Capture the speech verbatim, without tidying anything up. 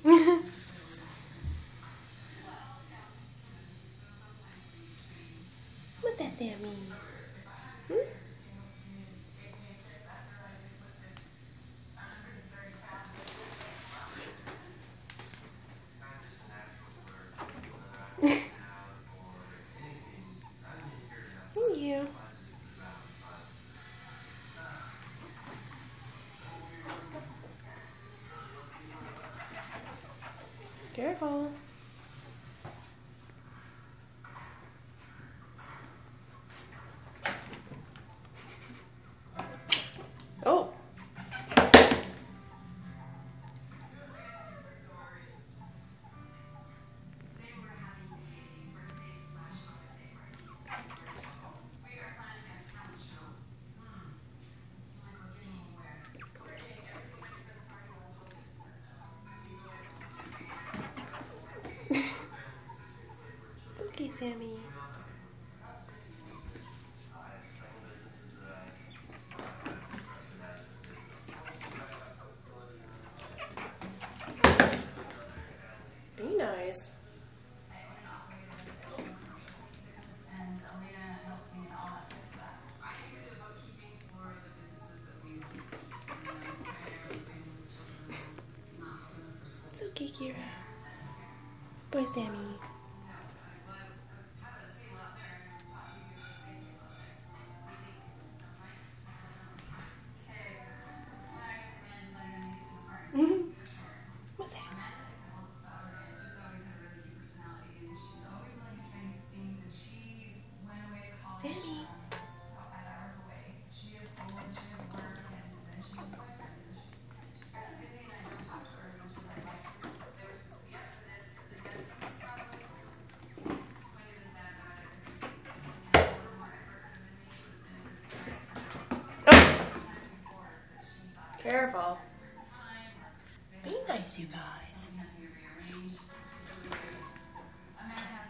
What's that, Sammy? Hmm? Thank you. Careful. Oh. It's okay, Sammy. Be nice. It's okay, Kira. Boy, Sammy. What's that? Sammy. Oh. Careful. Be nice, you guys.